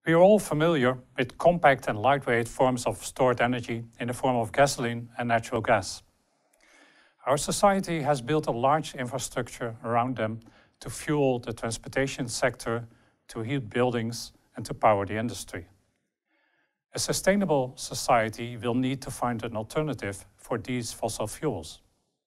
We are all familiar with compact and lightweight forms of stored energy in the form of gasoline and natural gas. Our society has built a large infrastructure around them to fuel the transportation sector, to heat buildings, and to power the industry. A sustainable society will need to find an alternative for these fossil fuels.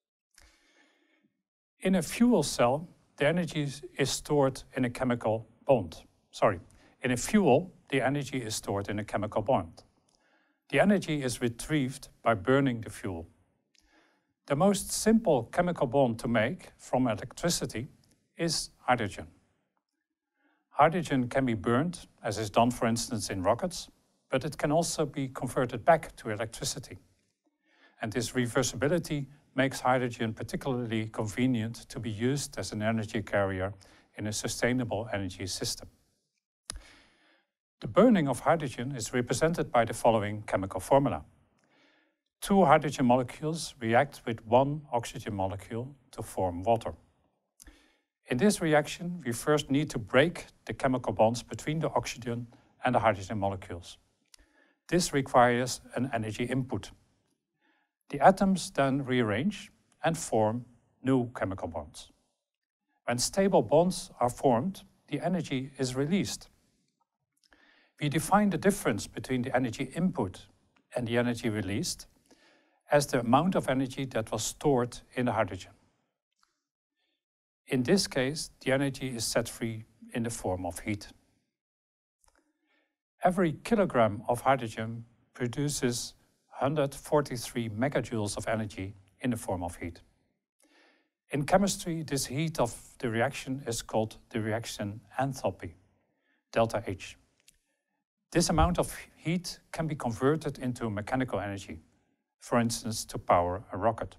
In a fuel cell, the energy is stored in a chemical bond. In a fuel, the energy is stored in a chemical bond. The energy is retrieved by burning the fuel. The most simple chemical bond to make from electricity is hydrogen. Hydrogen can be burned, as is done, for instance, in rockets, but it can also be converted back to electricity. And this reversibility makes hydrogen particularly convenient to be used as an energy carrier in a sustainable energy system. The burning of hydrogen is represented by the following chemical formula. 2 hydrogen molecules react with 1 oxygen molecule to form water. In this reaction, we first need to break the chemical bonds between the oxygen and the hydrogen molecules. This requires an energy input. The atoms then rearrange and form new chemical bonds. When stable bonds are formed, the energy is released. We define the difference between the energy input and the energy released as the amount of energy that was stored in the hydrogen. In this case, the energy is set free in the form of heat. Every kilogram of hydrogen produces 143 megajoules of energy in the form of heat. In chemistry, this heat of the reaction is called the reaction enthalpy, delta H. This amount of heat can be converted into mechanical energy, for instance, to power a rocket.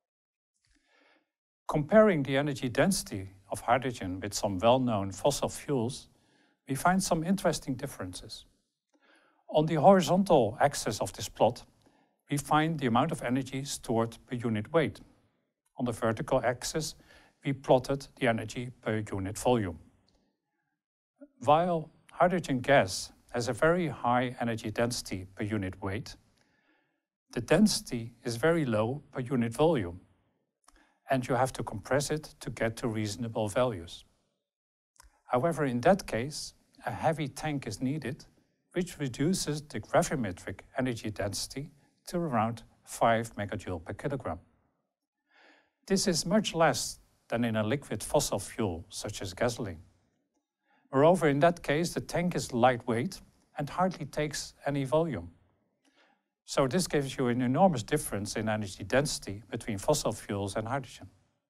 Comparing the energy density of hydrogen with some well-known fossil fuels, we find some interesting differences. On the horizontal axis of this plot, we find the amount of energy stored per unit weight. On the vertical axis, we plotted the energy per unit volume. While hydrogen gas has a very high energy density per unit weight, the density is very low per unit volume, and you have to compress it to get to reasonable values. However, in that case, a heavy tank is needed, which reduces the gravimetric energy density to around 5 megajoule per kilogram. This is much less than in a liquid fossil fuel, such as gasoline. Moreover, in that case, the tank is lightweight and hardly takes any volume. So this gives you an enormous difference in energy density between fossil fuels and hydrogen.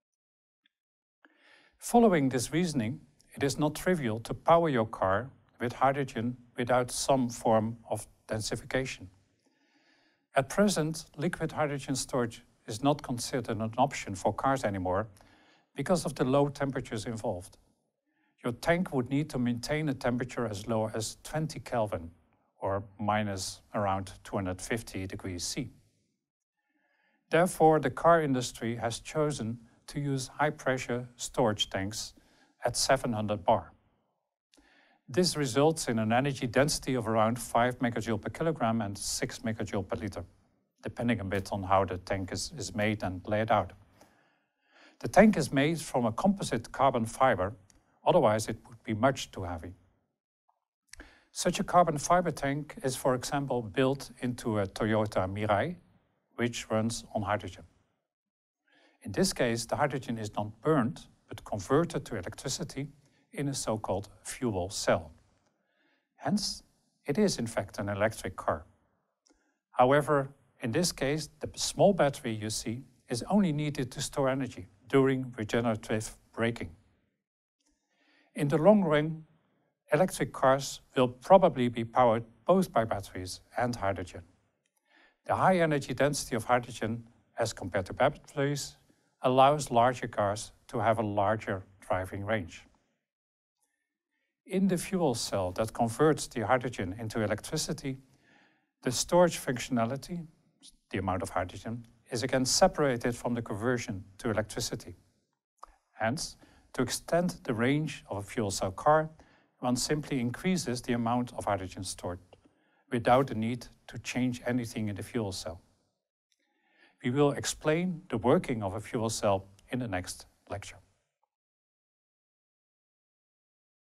Following this reasoning, it is not trivial to power your car with hydrogen without some form of densification. At present, liquid hydrogen storage is not considered an option for cars anymore because of the low temperatures involved. Your tank would need to maintain a temperature as low as 20 Kelvin, or minus around 250 degrees C. Therefore, the car industry has chosen to use high-pressure storage tanks at 700 bar. This results in an energy density of around 5 megajoule per kilogram and 6 megajoule per liter, depending a bit on how the tank is made and laid out. The tank is made from a composite carbon fiber, otherwise it would be much too heavy. Such a carbon fiber tank is, for example, built into a Toyota Mirai, which runs on hydrogen. In this case, the hydrogen is not burned, but converted to electricity in a so-called fuel cell. Hence, it is in fact an electric car. However, in this case, the small battery you see is only needed to store energy during regenerative braking. In the long run, electric cars will probably be powered both by batteries and hydrogen. The high energy density of hydrogen as compared to batteries allows larger cars to have a larger driving range. In the fuel cell that converts the hydrogen into electricity, the storage functionality, the amount of hydrogen, is again separated from the conversion to electricity. Hence, to extend the range of a fuel cell car, one simply increases the amount of hydrogen stored without the need to change anything in the fuel cell. We will explain the working of a fuel cell in the next lecture.